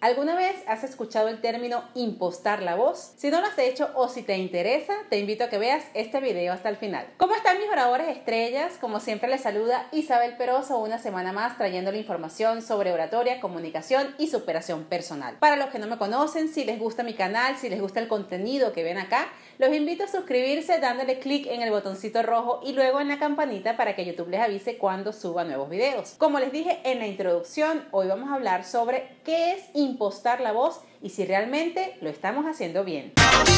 ¿Alguna vez has escuchado el término impostar la voz? Si no lo has hecho o si te interesa, te invito a que veas este video hasta el final. ¿Cómo están mis oradores estrellas? Como siempre les saluda Isabel Peroso una semana más trayéndole información sobre oratoria, comunicación y superación personal. Para los que no me conocen, si les gusta mi canal, si les gusta el contenido que ven acá, los invito a suscribirse dándole clic en el botoncito rojo y luego en la campanita para que YouTube les avise cuando suba nuevos videos. Como les dije en la introducción, hoy vamos a hablar sobre qué es impostar la voz y si realmente lo estamos haciendo bien.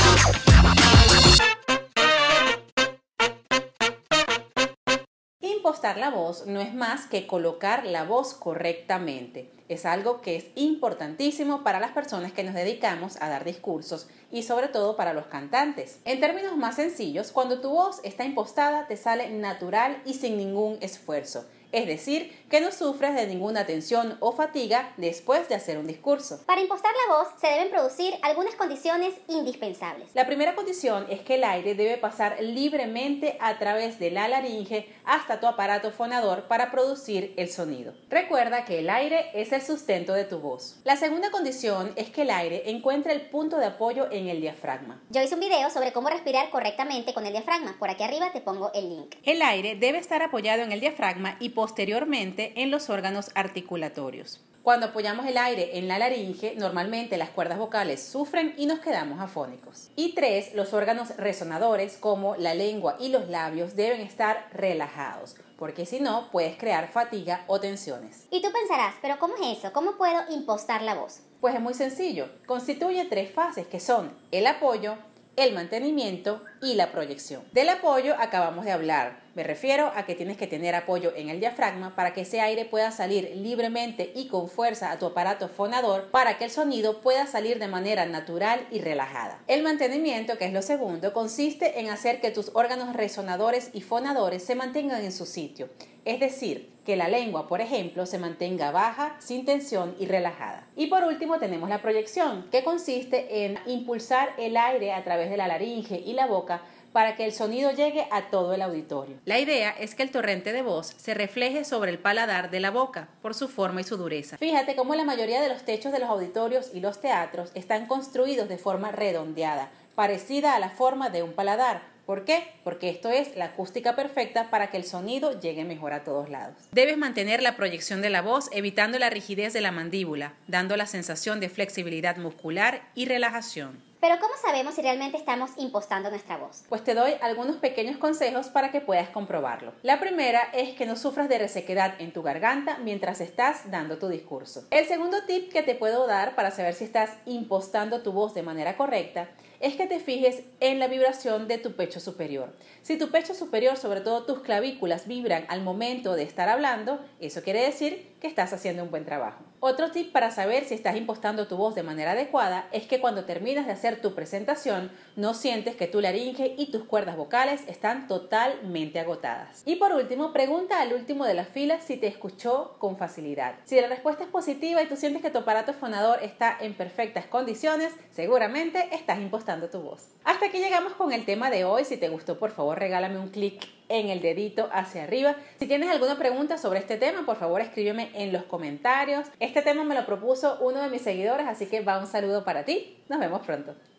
Impostar la voz no es más que colocar la voz correctamente. Es algo que es importantísimo para las personas que nos dedicamos a dar discursos y sobre todo para los cantantes. En términos más sencillos, cuando tu voz está impostada te sale natural y sin ningún esfuerzo. Es decir, que no sufres de ninguna tensión o fatiga después de hacer un discurso. Para impostar la voz se deben producir algunas condiciones indispensables. La primera condición es que el aire debe pasar libremente a través de la laringe hasta tu aparato fonador para producir el sonido. Recuerda que el aire es el sustento de tu voz. La segunda condición es que el aire encuentre el punto de apoyo en el diafragma. Yo hice un video sobre cómo respirar correctamente con el diafragma. Por aquí arriba te pongo el link. El aire debe estar apoyado en el diafragma y posteriormente en los órganos articulatorios. Cuando apoyamos el aire en la laringe, normalmente las cuerdas vocales sufren y nos quedamos afónicos. Y 3, los órganos resonadores como la lengua y los labios deben estar relajados, porque si no puedes crear fatiga o tensiones. Y tú pensarás, ¿pero cómo es eso? ¿Cómo puedo impostar la voz? Pues es muy sencillo, constituye 3 fases que son el apoyo, el mantenimiento y la proyección. Del apoyo acabamos de hablar. Me refiero a que tienes que tener apoyo en el diafragma para que ese aire pueda salir libremente y con fuerza a tu aparato fonador para que el sonido pueda salir de manera natural y relajada. El mantenimiento, que es lo segundo, consiste en hacer que tus órganos resonadores y fonadores se mantengan en su sitio. Es decir, que la lengua, por ejemplo, se mantenga baja, sin tensión y relajada. Y por último tenemos la proyección, que consiste en impulsar el aire a través de la laringe y la boca para que el sonido llegue a todo el auditorio. La idea es que el torrente de voz se refleje sobre el paladar de la boca por su forma y su dureza. Fíjate cómo la mayoría de los techos de los auditorios y los teatros están construidos de forma redondeada, parecida a la forma de un paladar. ¿Por qué? Porque esto es la acústica perfecta para que el sonido llegue mejor a todos lados. Debes mantener la proyección de la voz evitando la rigidez de la mandíbula, dando la sensación de flexibilidad muscular y relajación. Pero ¿cómo sabemos si realmente estamos impostando nuestra voz? Pues te doy algunos pequeños consejos para que puedas comprobarlo. La primera es que no sufras de resequedad en tu garganta mientras estás dando tu discurso. El segundo tip que te puedo dar para saber si estás impostando tu voz de manera correcta es que te fijes en la vibración de tu pecho superior. Si tu pecho superior, sobre todo tus clavículas, vibran al momento de estar hablando, eso quiere decir que estás haciendo un buen trabajo. Otro tip para saber si estás impostando tu voz de manera adecuada es que cuando terminas de hacer tu presentación, no sientes que tu laringe y tus cuerdas vocales están totalmente agotadas. Y por último, pregunta al último de la fila si te escuchó con facilidad. Si la respuesta es positiva y tú sientes que tu aparato fonador está en perfectas condiciones, seguramente estás impostando tu voz. Hasta aquí llegamos con el tema de hoy. Si te gustó, por favor, regálame un clic en el dedito hacia arriba. Si tienes alguna pregunta sobre este tema, por favor escríbeme en los comentarios. Este tema me lo propuso uno de mis seguidores, así que va un saludo para ti. Nos vemos pronto.